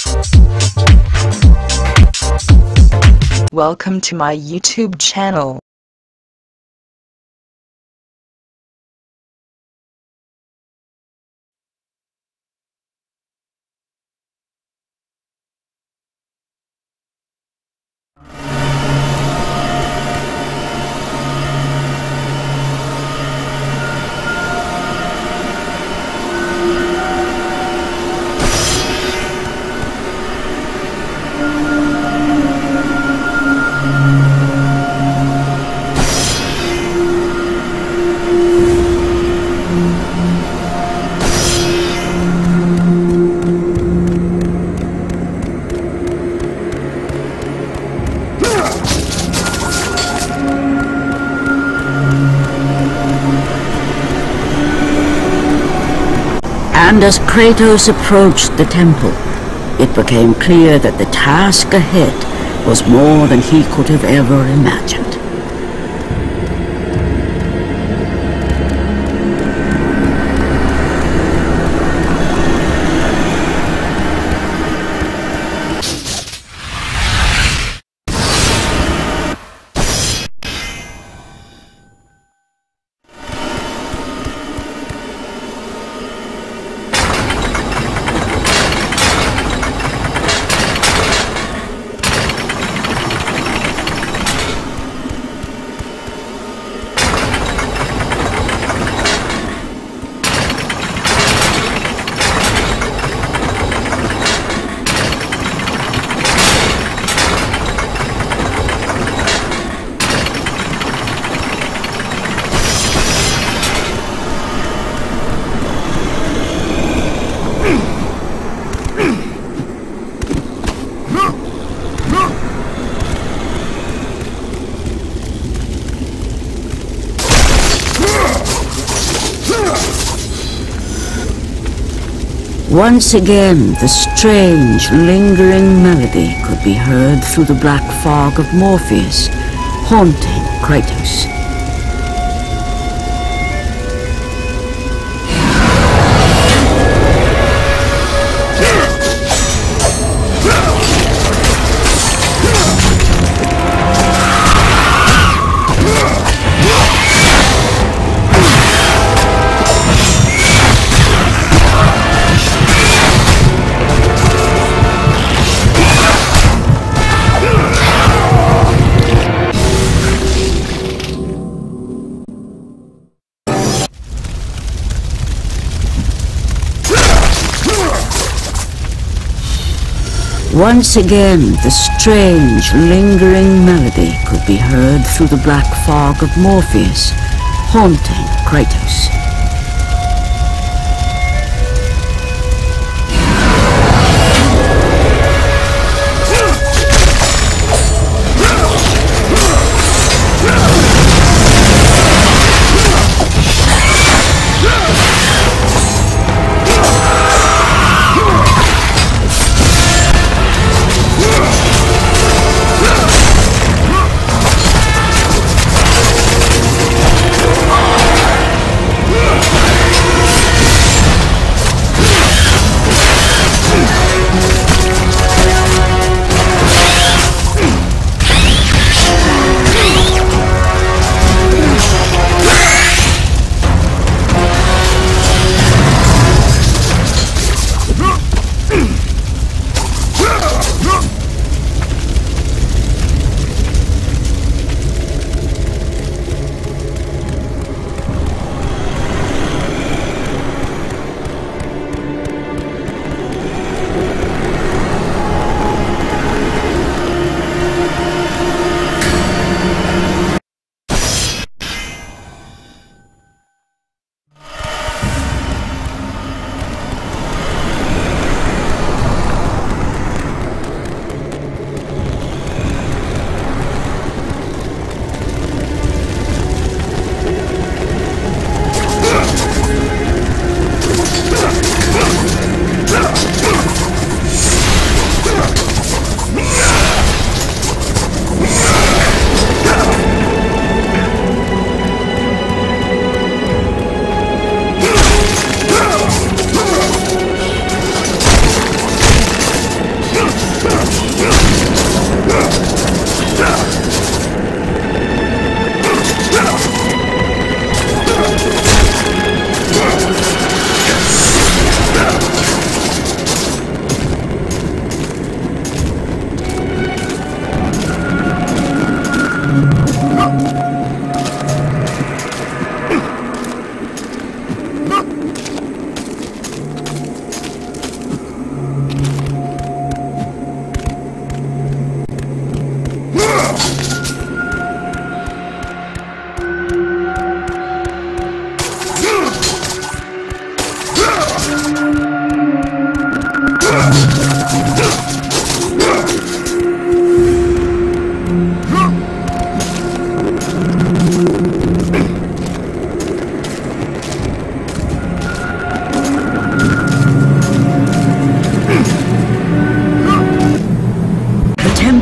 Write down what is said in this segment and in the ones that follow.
Welcome to my YouTube channel. And as Kratos approached the temple, it became clear that the task ahead was more than he could have ever imagined. Once again, the strange, lingering melody could be heard through the black fog of Morpheus, haunting Kratos. Once again, the strange, lingering melody could be heard through the black fog of Morpheus, haunting Kratos.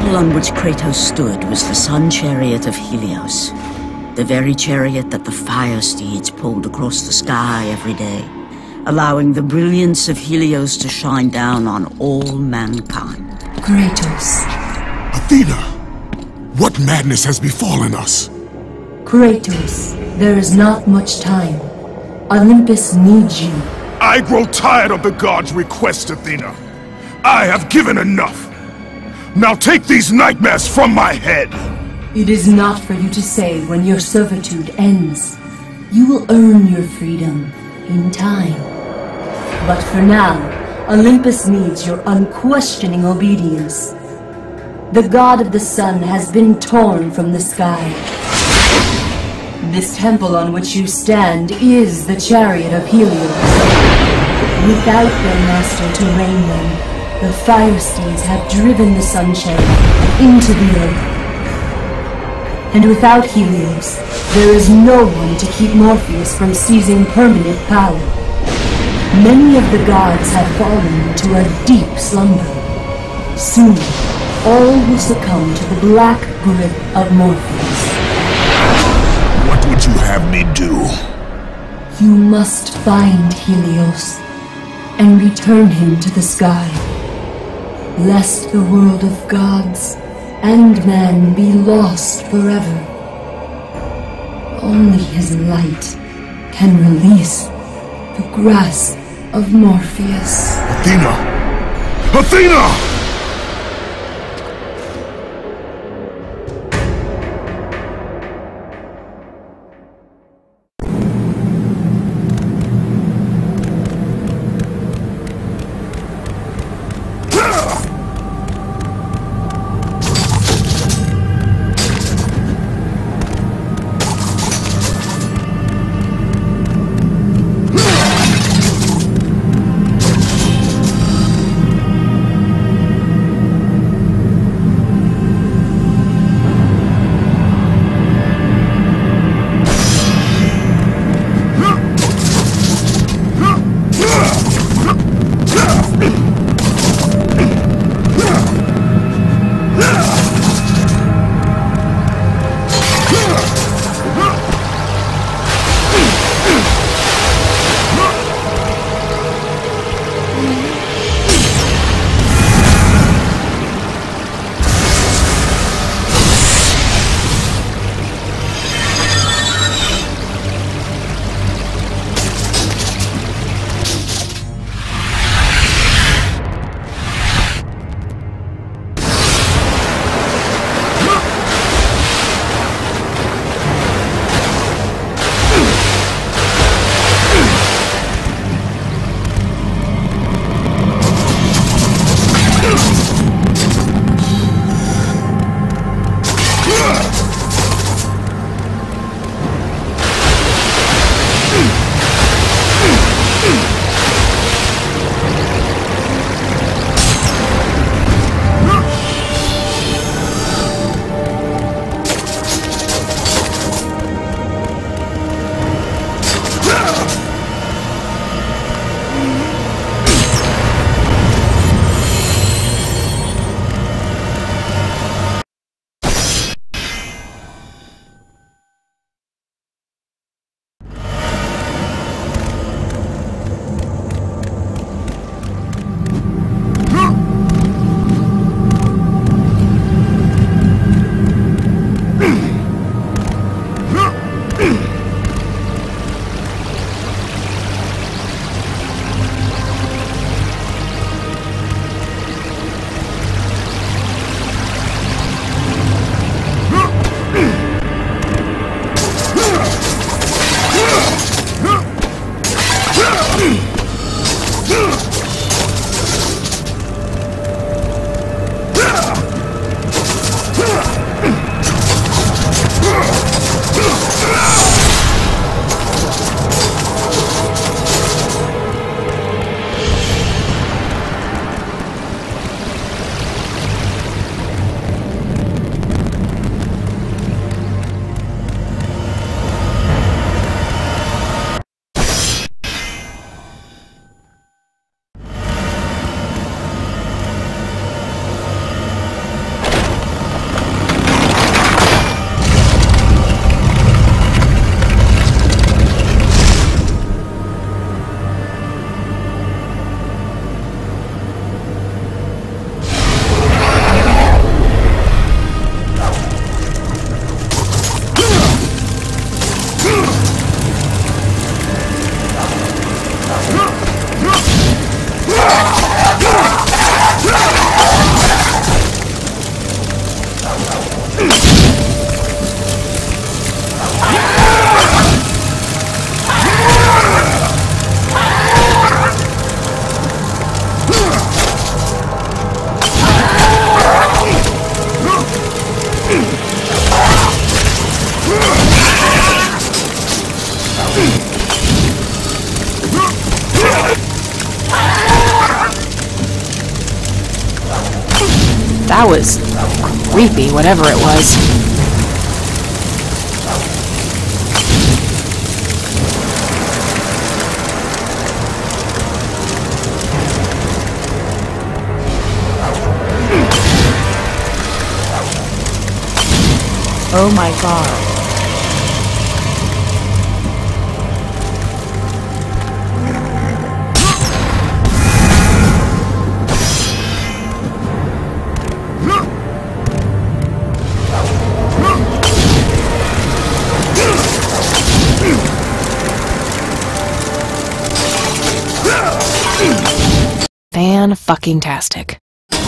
temple on which Kratos stood was the sun chariot of Helios, the very chariot that the fire steeds pulled across the sky every day, allowing the brilliance of Helios to shine down on all mankind. Kratos. Athena! What madness has befallen us? Kratos, there is not much time. Olympus needs you. I grow tired of the gods' requests, Athena. I have given enough. Now take these nightmares from my head. It is not for you to say when your servitude ends. You will earn your freedom in time. But for now, Olympus needs your unquestioning obedience. The god of the sun has been torn from the sky. This temple on which you stand is the chariot of Helios. Without their master to rein them, the fire steeds have driven the sun chariot into the earth. And without Helios, there is no one to keep Morpheus from seizing permanent power. Many of the gods have fallen into a deep slumber. Soon, all will succumb to the black grip of Morpheus. What would you have me do? You must find Helios and return him to the sky, lest the world of gods and man be lost forever. Only his light can release the grasp of Morpheus. Athena! Athena! That was creepy, whatever it was. Oh my god. Fan-fucking-tastic.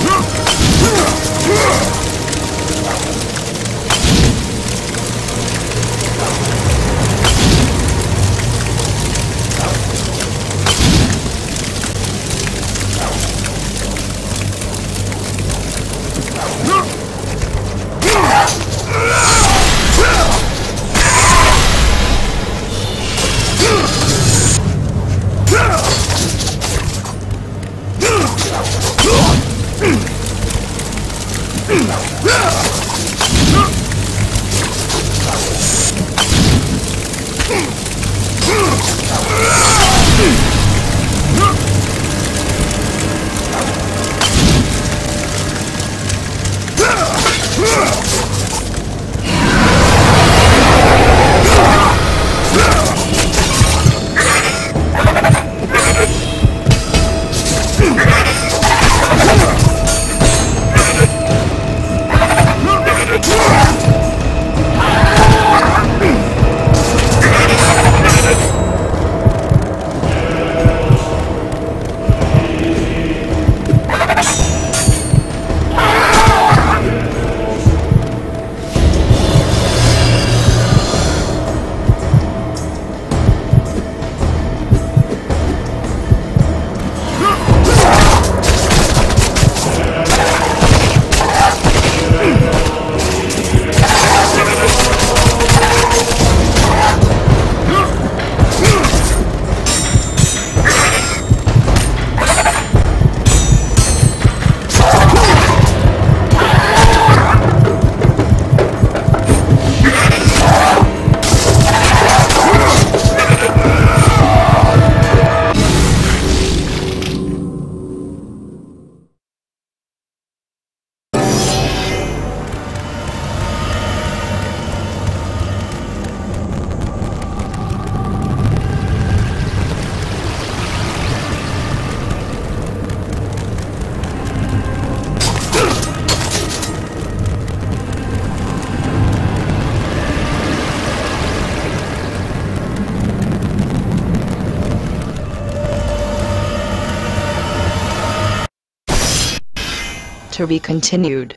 To be continued.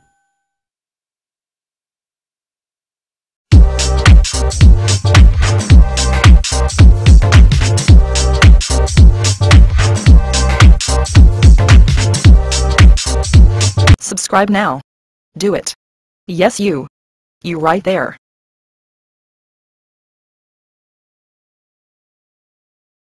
Subscribe now. Do it. Yes, you. You right there.